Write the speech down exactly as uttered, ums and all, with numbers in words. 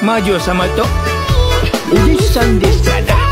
魔女様とお弟子さんでしたな。